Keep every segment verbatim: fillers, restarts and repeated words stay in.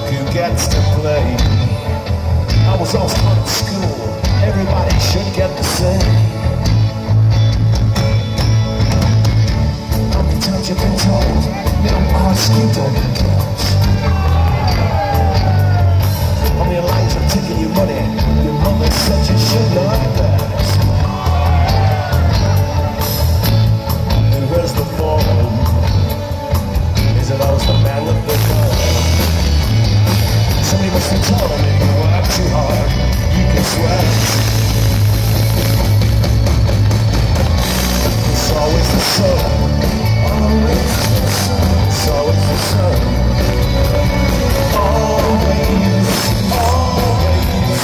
look who gets to play. I was always taught in school, everybody should get the same. How many times you've been told, they don't ask you, don't count. How many lines are taking your money, your mother said you should not pass. And where's the fall? Is it always the man with the gun? Somebody must have told him if you work too hard, you can sweat. It's always the sun. Always the sun. It's always the sun. Always, always.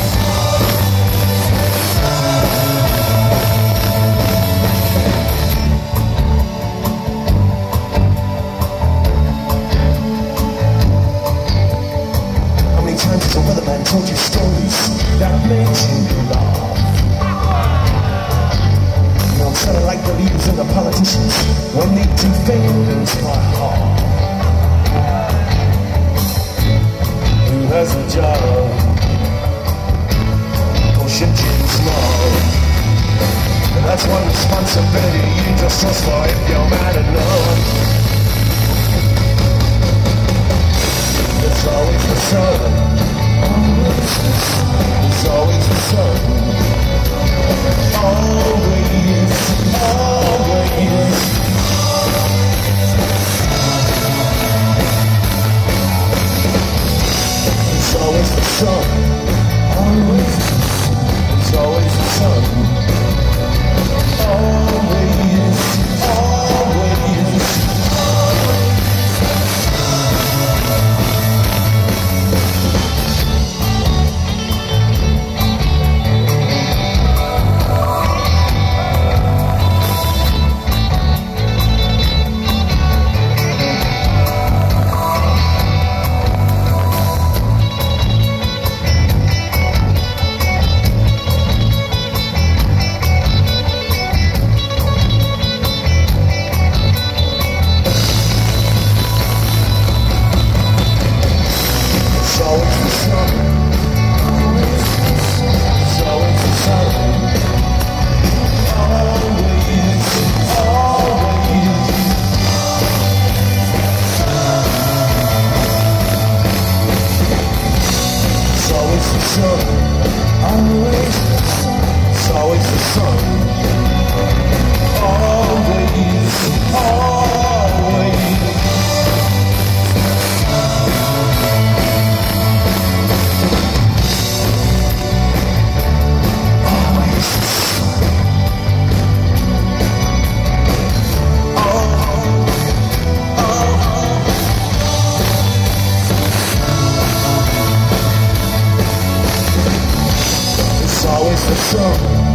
How many times has a weatherman told you stories that made you laugh? You know, sort of like the leaders and the politicians when they do things by heart. Who has a job? Pushing James Law. And that's one responsibility you just trust for if you're mad enough. It's always the sun. Always the sun. It's always the sun. Always, always. It's always the sun. Always the sun. It's always the sun. Always, always. Always the sun.